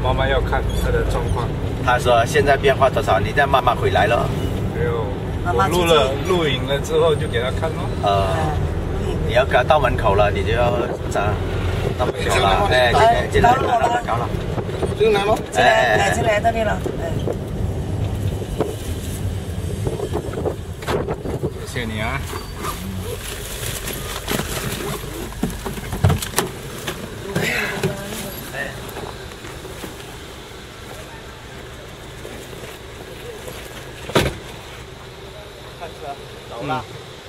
慢慢要看它的状况。 他说现在变化多少，你再慢慢回来了。 没有，我录影了之后就给他看咯。 你要到门口了，你就要到门口了。哎，进来，搞了。 进来咯。 进来到你了。 谢谢你啊。 看车走了。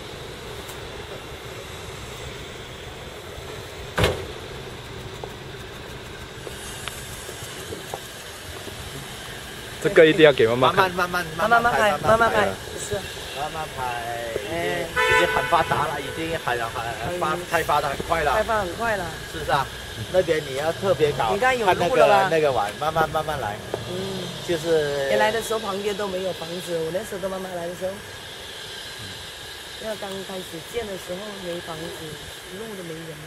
这个一定要给妈妈看。 慢慢拍， 是。慢慢拍，已经很发达了，已经开发的很快了。 开发很快了。 是不是啊？那边你要特别搞， 你看有看路了吧？ 那个玩，慢慢来。就是原来的时候旁边都没有房子，我那时候都慢慢来的时候，要刚开始建的时候没房子，路都没人。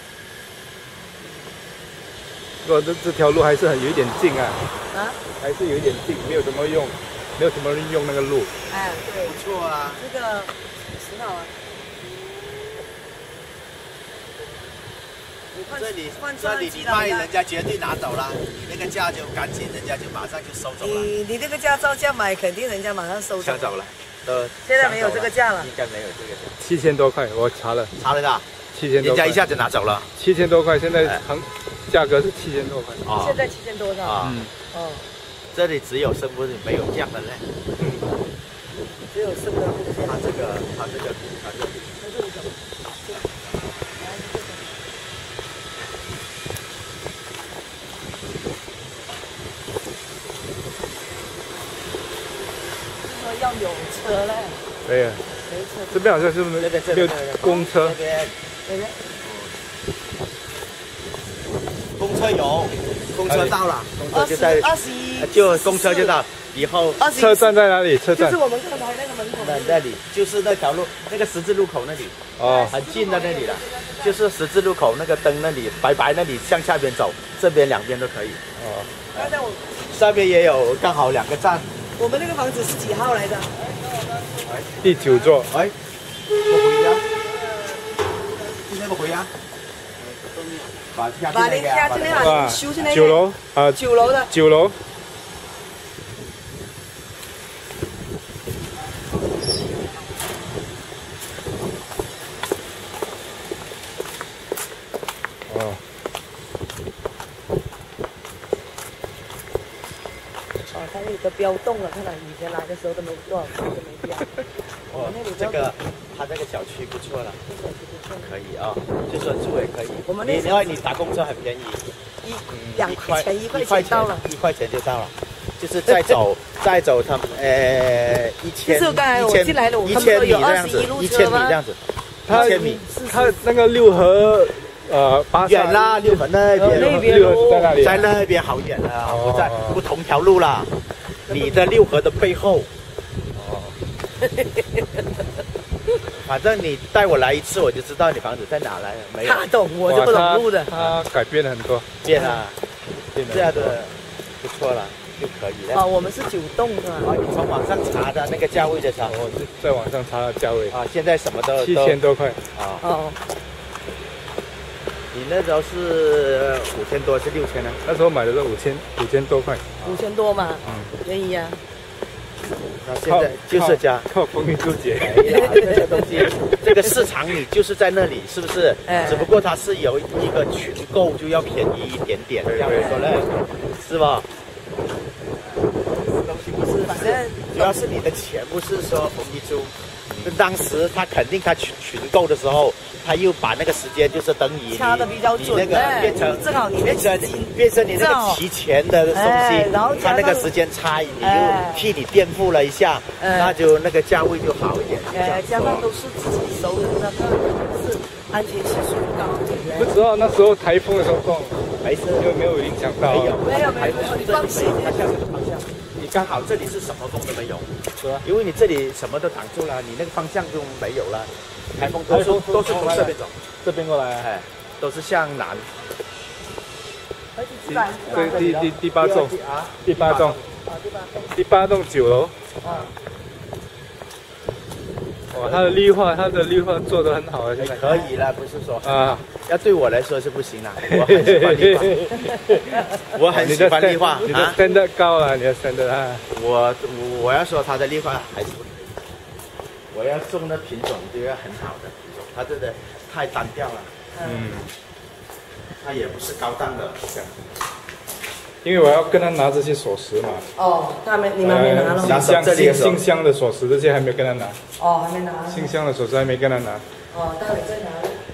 不过这条路还是有一点近啊。 啊？还是有一点近，没有什么人用那个路。 哎，对， 不错啊。 这个很好啊。 这里你卖人家绝对拿走了，你那个价就赶紧，人家就马上就收走了。 你这个价照价买，肯定人家马上收走。 抢走了， 现在没有这个价了。 应该没有这个 7000 价。 多块，我查了的 ，7000多。 人家一下子拿走了。 7000多块，现在价格是7000多块。 现在7000多是吧？ 这里只有生不没有降的嘞。 只有生的。 他这个。 要有车嘞。 对呀。 没车。 这边好像是不是没有公车？ 那边。 公车有，公车到了，公车就在 21， 公车就到。以后车站在哪里？车站就是我们刚才那个门口那里，就是那条路，那个十字路口那里。很近的那里了，就是十字路口那个灯那里，白那里向下边走，这边两边都可以。 刚才我上边也有，刚好2个站。 我们那个房子是几号来的？ 第9座。 哎，我回家。今天我回家。 把你家今天啊修去那个。 9楼啊。 9楼的。 9楼。 它有个标动了，看来以前来的时候都没多少次都没标。 这个它这个小区不错了，可以啊，就说住也可以。 我们那你打公车很便宜 ，1块钱到了 ，1块钱就到了，就是再走他们1000， 就是刚才我进来了，我看到有21路车吗？ 1000米这样子，1000米， 它那个6合。 远啦，6合那边在那里， 在那边好远啊，不同条路啦。你的6合的背后，反正你带我来一次，我就知道你房子在哪来了。没有， 他懂，我就不懂路的。 他改变了很多， 变了，这样的不错了，就可以了。 我们是9栋是吧？ 你从网上查的那个价位的查， 我是在网上查的价位现在什么都 7000多块你那时候是5000多，是6000呢？ 那时候买的是5000多块 ，5000多嘛，便宜啊。 那现在就是这样， 靠丰衣足节。 这些东西，这个市场你就是在那里，是不是？只不过它是有一个群购，就要便宜一点点，这样说嘞，是吧？东西不是，反正主要是你的钱，不是说丰衣足。当时他肯定他群购的时候，他又把那个时间就是等于掐的比较准， 那个变成正好你变成你那个提前的东西， 然后他那个时间差，你又替你垫付了一下，那就那个价位就好一点。 加上都是自己收的，那是安全系数高。 不知道那时候台风的时候撞， 没事， 就没有影响到。 没有，你放心， 它向什么方向？你刚好这里是什么风都没有，是吧？因为你这里什么都挡住了，你那个方向就没有了。台风都是从这边走， 这边过来， 都是向南。 对，第8栋，第8栋，第8栋9楼。哇，它的绿化做得很好啊，现在可以了，不是说啊，要对我来说是不行了。我很喜欢绿化，我很喜欢绿化。 你的 standard 高了，你的 standard 啊。 我要说它的绿化还是不可以，我要种的品种就要很好的品种，它这个太单调了。它也不是高档的。 因为我要跟他拿这些锁匙嘛。 哦，你们还没拿了。 信箱的锁匙这些还没有跟他拿。 哦，还没拿。 信箱的锁匙还没跟他拿。 哦，待会再拿。